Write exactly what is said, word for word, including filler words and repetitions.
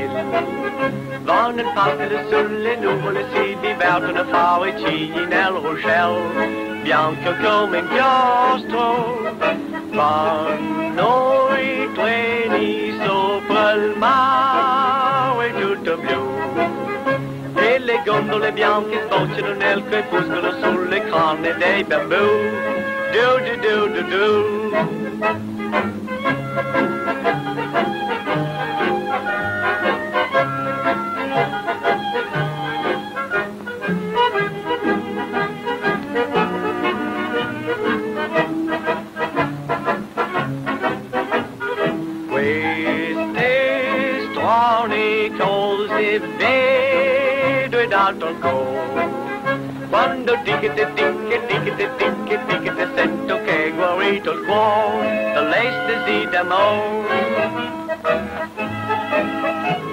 Vanno in pattino sulle nuvole, si divertono a fare cigli nel ruscello, bianco come inchiostro. Vanno i treni sopra il mare tutto blu, e le gondole bianche sbocciano nel crepuscolo sulle canne dei bambù. Do do do do do. Queste strane cose vedo ed altro ancora, quando dicete, dicete, dicete, dicete, dicete, sento che è guarito il cuore dall'estasi d'amore.